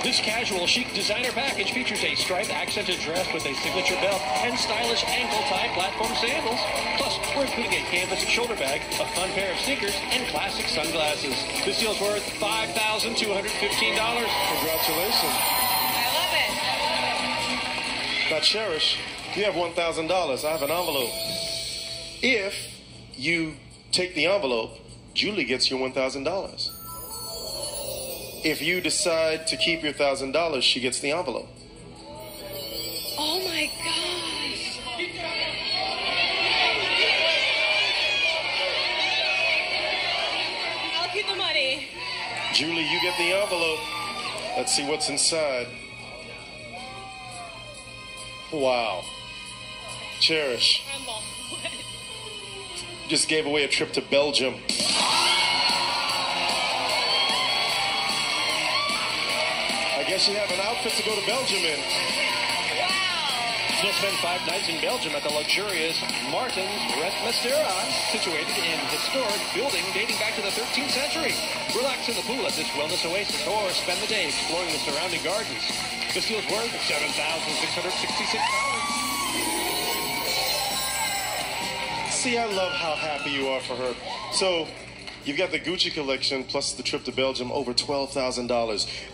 This casual chic designer package features a striped accented dress with a signature belt and stylish ankle-tie platform sandals. Plus, we're including a canvas shoulder bag, a fun pair of sneakers, and classic sunglasses. This deal's worth $5,215. Congratulations. I love it. Now, Cherish, you have $1,000. I have an envelope. If you take the envelope, Julie gets your $1,000. If you decide to keep your $1,000, she gets the envelope. Oh my gosh. I'll keep the money. Julie, you get the envelope. Let's see what's inside. Wow. Cherish. You just gave away a trip to Belgium. I guess you have an outfit to go to Belgium in. Wow. You'll spend 5 nights in Belgium at the luxurious Martins Restaurant, situated in a historic building dating back to the 13th century. Relax in the pool at this wellness oasis or spend the day exploring the surrounding gardens. This deal's worth $7,666. See, I love how happy you are for her. So, you've got the Gucci collection plus the trip to Belgium, over $12,000.